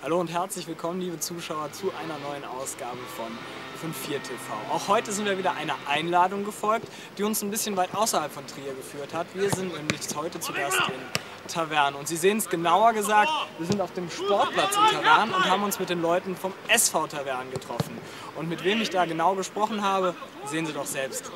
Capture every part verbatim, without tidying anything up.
Hallo und herzlich willkommen, liebe Zuschauer, zu einer neuen Ausgabe von fünf vier T V. Auch heute sind wir wieder einer Einladung gefolgt, die uns ein bisschen weit außerhalb von Trier geführt hat. Wir sind nämlich heute zu Gast in Taverne. Und Sie sehen es genauer gesagt, wir sind auf dem Sportplatz in Taverne und haben uns mit den Leuten vom S V Taverne getroffen. Und mit wem ich da genau gesprochen habe, sehen Sie doch selbst.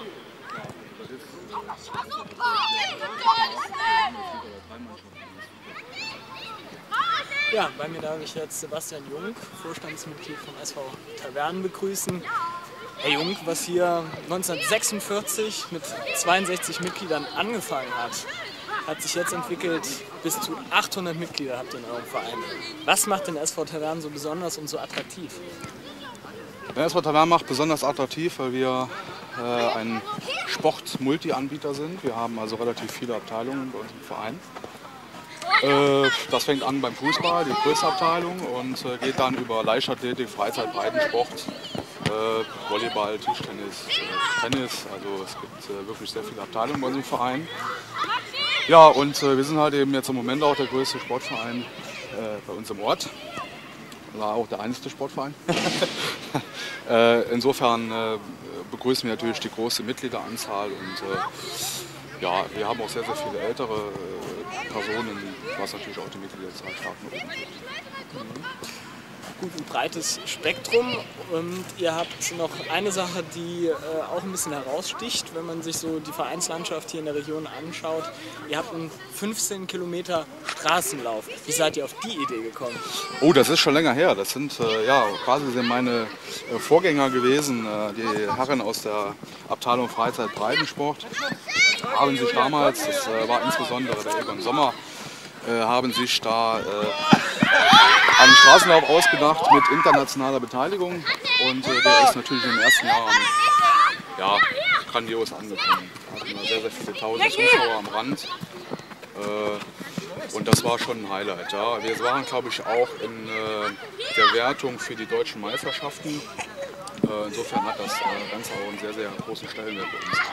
Ja, bei mir darf ich jetzt Sebastian Jung, Vorstandsmitglied vom S V Taverne, begrüßen. Herr Jung, was hier neunzehnhundertsechsundvierzig mit zweiundsechzig Mitgliedern angefangen hat, hat sich jetzt entwickelt, bis zu achthundert Mitglieder habt ihr in eurem Verein. Was macht den S V Taverne so besonders und so attraktiv? Der S V Taverne macht besonders attraktiv, weil wir äh, ein Sport-Multi-Anbieter sind. Wir haben also relativ viele Abteilungen bei uns im Verein. Äh, das fängt an beim Fußball, die größte Abteilung, und äh, geht dann über Leichtathletik, Freizeit, Breitensport, äh, Volleyball, Tischtennis, äh, Tennis. Also es gibt äh, wirklich sehr viele Abteilungen bei uns im Verein. Ja, und äh, wir sind halt eben jetzt im Moment auch der größte Sportverein äh, bei uns im Ort. War auch der einzige Sportverein. äh, insofern äh, begrüßen wir natürlich die große Mitgliederanzahl und äh, ja, wir haben auch sehr, sehr viele ältere äh, Personen, was natürlich auch die Mitgliederzahl stark nach oben geht. Mhm. Gut, ein breites Spektrum, und ihr habt noch eine Sache, die äh, auch ein bisschen heraussticht, wenn man sich so die Vereinslandschaft hier in der Region anschaut. Ihr habt einen fünfzehn Kilometer Straßenlauf. Wie seid ihr auf die Idee gekommen? Oh, das ist schon länger her. Das sind äh, ja quasi meine äh, Vorgänger gewesen, äh, die Herren aus der Abteilung Freizeit Breitensport. Haben sich damals, das äh, war insbesondere der Egon Sommer, äh, haben sich da äh, einen Straßenlauf ausgedacht mit internationaler Beteiligung, und äh, der ist natürlich in den ersten Jahren ja, grandios angekommen. Wir hatten sehr, sehr viele tausend Zuschauer am Rand, äh, und das war schon ein Highlight. Ja. Wir waren, glaube ich, auch in äh, der Wertung für die deutschen Meisterschaften. Äh, insofern hat das äh, Ganze auch einen sehr, sehr großen Stellenwert bei uns.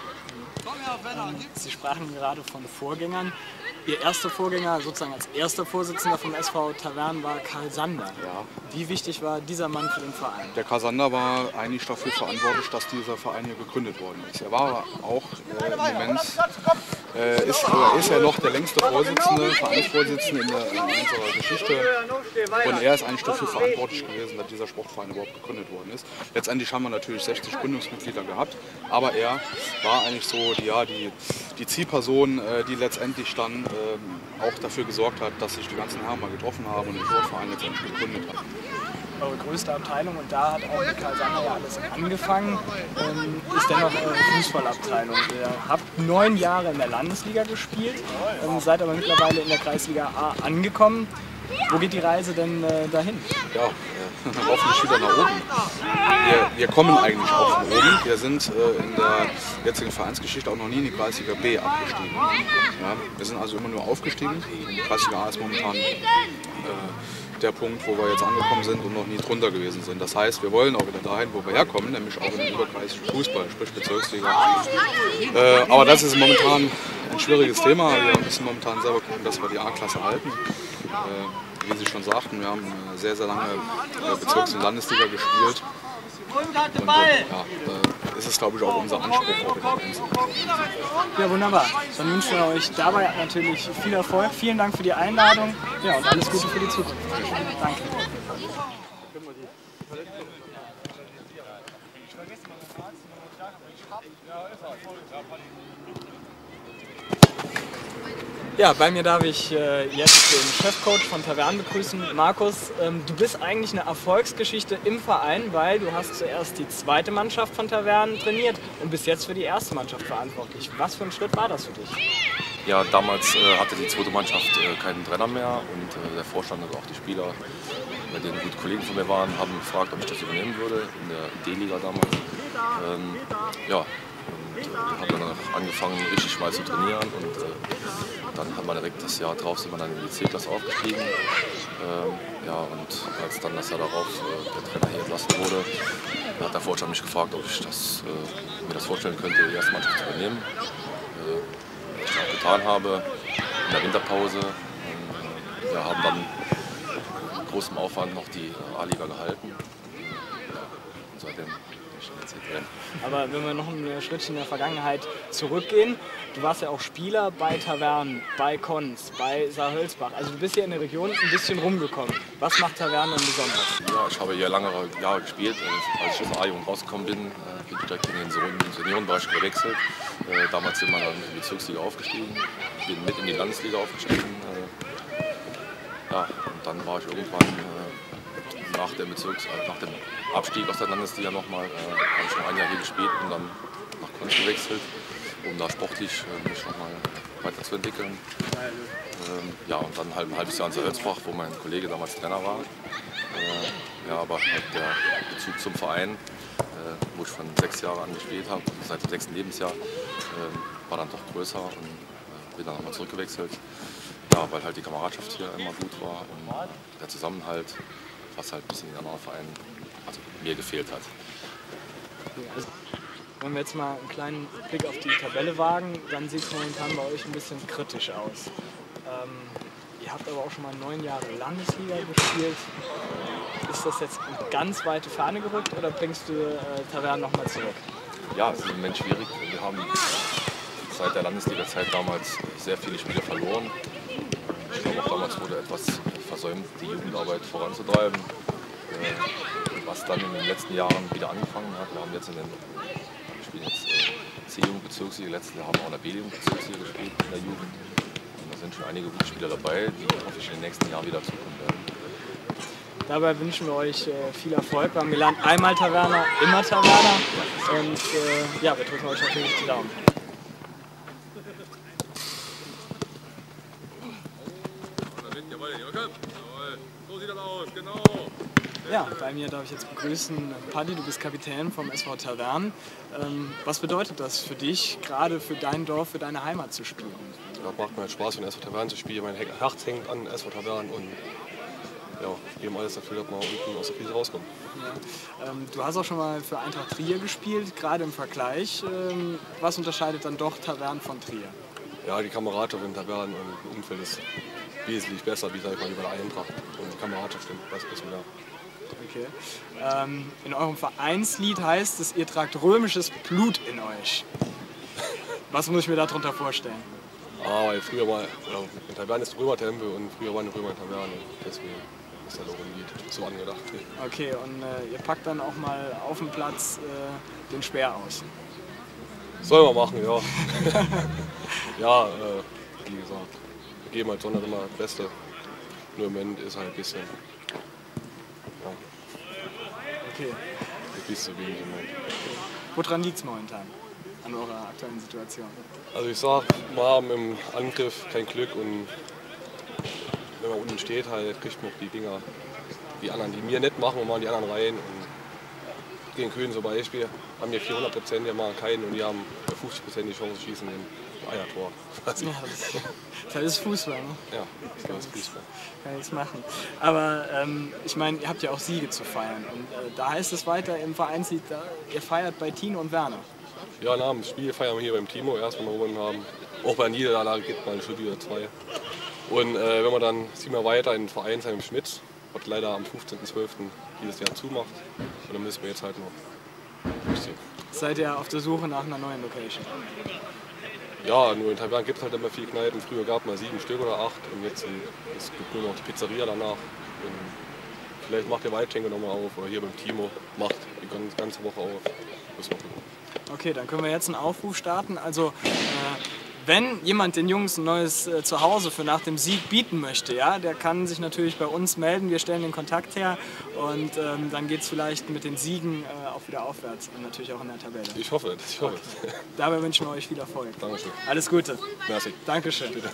Sie sprachen gerade von Vorgängern. Ihr erster Vorgänger, sozusagen als erster Vorsitzender vom S V Taverne, war Karl Sander. Ja. Wie wichtig war dieser Mann für den Verein? Der Karl Sander war eigentlich dafür verantwortlich, dass dieser Verein hier gegründet worden ist. Er war auch äh, im Moment, äh, ist, er ist ja noch der längste Vorsitzende, Vereinsvorsitzende in, der, in unserer Geschichte. Und er ist eigentlich dafür verantwortlich gewesen, dass dieser Sportverein überhaupt gegründet worden ist. Letztendlich haben wir natürlich sechzig Gründungsmitglieder gehabt, aber er war eigentlich so die, ja, die, die Zielperson, äh, die letztendlich dann äh, auch dafür gesorgt hat, dass sich die ganzen Herren mal getroffen haben und den Sportverein letztendlich gegründet haben. Eure größte Abteilung, und da hat auch mit Karl Sander ja alles angefangen, ähm, ist dennoch eure Fußballabteilung. Ihr habt neun Jahre in der Landesliga gespielt, ähm, seid aber mittlerweile in der Kreisliga A angekommen. Wo geht die Reise denn äh, dahin? Ja, äh, hoffentlich wieder nach oben. Wir, wir kommen eigentlich auch von oben. Wir sind äh, in der jetzigen Vereinsgeschichte auch noch nie in die Kreisliga B abgestiegen. Ja, wir sind also immer nur aufgestiegen. Die Kreisliga A ist momentan äh, der Punkt, wo wir jetzt angekommen sind und noch nie drunter gewesen sind. Das heißt, wir wollen auch wieder dahin, wo wir herkommen, nämlich auch in den überkreislichen Fußball, sprich Bezirksliga. Äh, aber das ist momentan ein schwieriges Thema. Wir müssen momentan selber gucken, dass wir die A-Klasse halten. Äh, wie Sie schon sagten, wir haben sehr, sehr lange äh, Bezirks- und Landesliga gespielt. Und äh, ja, äh, ist es, glaube ich, auch unser Anspruch. Auch in ja, wunderbar. Dann wünschen wir euch dabei natürlich viel Erfolg. Vielen Dank für die Einladung, ja, und alles Gute für die Zukunft. Danke. Ja, bei mir darf ich äh, jetzt den Chefcoach von Taverne begrüßen. Markus, ähm, du bist eigentlich eine Erfolgsgeschichte im Verein, weil du hast zuerst die zweite Mannschaft von Taverne trainiert und bist jetzt für die erste Mannschaft verantwortlich. Was für ein Schritt war das für dich? Ja, damals äh, hatte die zweite Mannschaft äh, keinen Trainer mehr, und äh, der Vorstand und auch die Spieler, bei denen gute Kollegen von mir waren, haben gefragt, ob ich das übernehmen würde, in der D-Liga damals. Ähm, ja, und äh, habe dann angefangen, richtig mal zu trainieren, und äh, dann haben wir direkt das Jahr drauf, sind wir dann in die C-Klasse aufgestiegen. Ähm, ja, und als dann das Jahr darauf äh, der Trainer hier entlassen wurde, hat der Vorstand mich gefragt, ob ich das, äh, mir das vorstellen könnte, die erste Mannschaft zu übernehmen. Äh, was ich auch getan habe in der Winterpause. Und, äh, wir haben dann großem Aufwand noch die A-Liga gehalten. Und seitdem bin ich jetzt hier drin. Aber wenn wir noch ein Schrittchen in der Vergangenheit zurückgehen, du warst ja auch Spieler bei Tavernen, bei Konz, bei Saarhölzbach. Also du bist hier in der Region ein bisschen rumgekommen. Was macht Tavernen denn besonders? Ja, ich habe hier lange Jahre gespielt. Als ich aus der A-Jugend rausgekommen bin, bin ich direkt in den Seniorenbereich gewechselt. Damals sind wir dann in die Bezirksliga aufgestiegen, bin mit in die Landesliga aufgestiegen. Ja, und dann war ich irgendwann nach dem, Bezirks-, nach dem Abstieg aus der Landesliga nochmal, äh, habe ich noch ein Jahr hier gespielt und dann nach Konz gewechselt, um da sportlich äh, mich nochmal weiterzuentwickeln. Ähm, ja, und dann halt ein halbes Jahr in Saarhölzbach, wo mein Kollege damals Trainer war. Äh, ja, aber halt der Bezug zum Verein, äh, wo ich von sechs Jahren an gespielt habe, seit dem sechsten Lebensjahr, äh, war dann doch größer und äh, bin dann nochmal zurückgewechselt. Ja, weil halt die Kameradschaft hier immer gut war und der Zusammenhalt, was halt ein bisschen in anderen Vereinen, also mir gefehlt hat. Okay, also wenn wir jetzt mal einen kleinen Blick auf die Tabelle wagen, dann sieht es momentan bei euch ein bisschen kritisch aus. Ähm, ihr habt aber auch schon mal neun Jahre Landesliga gespielt. Ist das jetzt in ganz weite Ferne gerückt oder bringst du äh, Tavernen nochmal zurück? Ja, es ist im Moment schwierig. Wir haben seit der Landesliga-Zeit damals sehr viele Spiele verloren. Ich glaube auch damals wurde etwas versäumt, die Jugendarbeit voranzutreiben, was dann in den letzten Jahren wieder angefangen hat. Wir haben jetzt in den, wir spielen jetzt C-Jugend-Bezirksliga, letztes Jahr haben wir auch in der B-Jugend-Bezirksliga gespielt in der Jugend. Und da sind schon einige gute Spieler dabei, die hoffentlich in den nächsten Jahren wieder zukommen werden. Dabei wünschen wir euch äh, viel Erfolg. Wir haben gelernt, einmal Taverner, immer Taverner. Und äh, ja, wir drücken euch natürlich die Daumen. So sieht das aus, genau. Ja, bei mir darf ich jetzt begrüßen Paddy, du bist Kapitän vom S V Tavernen. Ähm, was bedeutet das für dich, gerade für dein Dorf, für deine Heimat zu spielen? Ja, macht mir halt Spaß, für den S V Tavernen zu spielen. Mein Herz hängt an S V Tavernen und ja, wir geben alles dafür, dass wir unten aus der Krise rauskommen. Ja. Ähm, du hast auch schon mal für Eintracht Trier gespielt, gerade im Vergleich. Ähm, was unterscheidet dann doch Tavernen von Trier? Ja, die Kameradschaft in Tavernen und im Umfeld ist wesentlich besser, wie, sag ich mal, wie bei der Eintracht. Und die Kameradschaft stimmt, das ist mehr. Okay. Ähm, in eurem Vereinslied heißt es, ihr tragt römisches Blut in euch. Was muss ich mir darunter vorstellen? Ah, weil früher war, oder in Tavernen ist Römertempel und früher waren die Römer in Tavernen. Deswegen ist das auch ein Lied so angedacht. Okay, und äh, ihr packt dann auch mal auf dem Platz äh, den Speer aus. Soll man machen, ja. ja, äh, wie gesagt, wir geben halt Sonntag immer das Beste. Nur im Moment ist halt ein bisschen, ja, okay. ein bisschen wenig im Moment. Woran liegt es momentan an eurer aktuellen Situation? Also ich sag, wir haben im Angriff kein Glück und wenn man unten steht, halt, kriegt man auch die Dinger, die anderen, die mir nicht machen, wir machen die anderen rein. Und gegen Köln zum Beispiel haben wir vierhundert Prozent, wir machen keinen und die haben fünfzig Prozent die Chance zu schießen in Eiertor. Ja, das, das ist Fußball, ne? Ja, das ist Fußball. Kann ich nichts machen. Aber ähm, ich meine, ihr habt ja auch Siege zu feiern. Und äh, da heißt es weiter im Vereinslied, da, ihr feiert bei Tino und Werner. Ja, nach dem Spiel feiern wir hier beim Timo erst, wenn wir gewonnen haben. Auch bei Niederlage gibt es mal eine Schuld oder zwei. Und äh, wenn wir dann ziehen wir weiter in den Vereinsheim im Schmitz, was leider am fünfzehnten zwölften dieses Jahr zumacht. Und dann müssen wir jetzt halt noch durchziehen. Seid ihr auf der Suche nach einer neuen Location? Ja, nur in Tavernen gibt es halt immer viele Kneipen. Früher gab es mal sieben Stück oder acht und jetzt sind, es gibt nur noch die Pizzeria danach. Und vielleicht macht der Weitschenke nochmal auf oder hier beim Timo macht die ganze Woche auf. Müssen wir gucken. Okay, dann können wir jetzt einen Aufruf starten. Also, äh, wenn jemand den Jungs ein neues äh, Zuhause für nach dem Sieg bieten möchte, ja, der kann sich natürlich bei uns melden. Wir stellen den Kontakt her und ähm, dann geht es vielleicht mit den Siegen äh, auch wieder aufwärts und natürlich auch in der Tabelle. Ich hoffe, ich hoffe. Okay. Dabei wünschen wir euch viel Erfolg. Dankeschön. Alles Gute. Merci. Dankeschön. Bitte.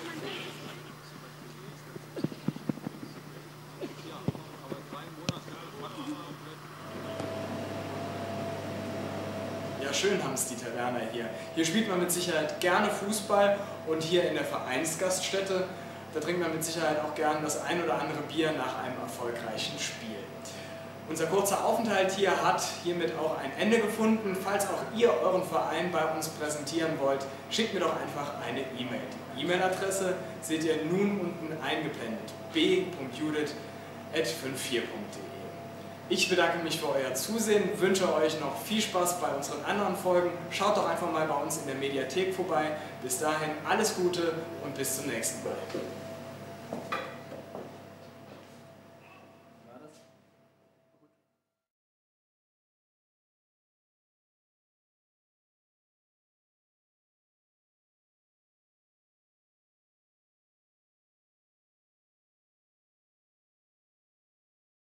Ja, schön haben es die Taverner hier. Hier spielt man mit Sicherheit gerne Fußball und hier in der Vereinsgaststätte, da trinkt man mit Sicherheit auch gerne das ein oder andere Bier nach einem erfolgreichen Spiel. Unser kurzer Aufenthalt hier hat hiermit auch ein Ende gefunden. Falls auch ihr euren Verein bei uns präsentieren wollt, schickt mir doch einfach eine E-Mail. Die E-Mail-Adresse seht ihr nun unten eingeblendet: b punkt judith at fünfundvierzig punkt de. Ich bedanke mich für euer Zusehen, wünsche euch noch viel Spaß bei unseren anderen Folgen. Schaut doch einfach mal bei uns in der Mediathek vorbei. Bis dahin alles Gute und bis zum nächsten Mal.